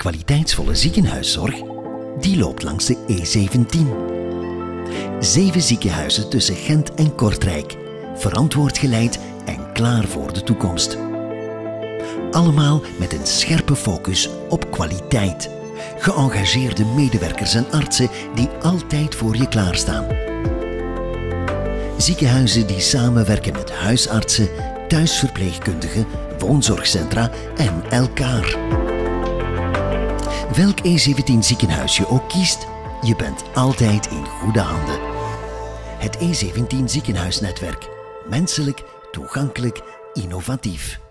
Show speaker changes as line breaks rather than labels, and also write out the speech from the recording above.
kwaliteitsvolle ziekenhuiszorg, die loopt langs de E17. 7 ziekenhuizen tussen Gent en Kortrijk, verantwoord geleid en klaar voor de toekomst. Allemaal met een scherpe focus op kwaliteit. Geëngageerde medewerkers en artsen die altijd voor je klaarstaan. Ziekenhuizen die samenwerken met huisartsen, thuisverpleegkundigen, woonzorgcentra en elkaar. Welk E17 ziekenhuis je ook kiest, je bent altijd in goede handen. Het E17 ziekenhuisnetwerk. Menselijk, toegankelijk, innovatief.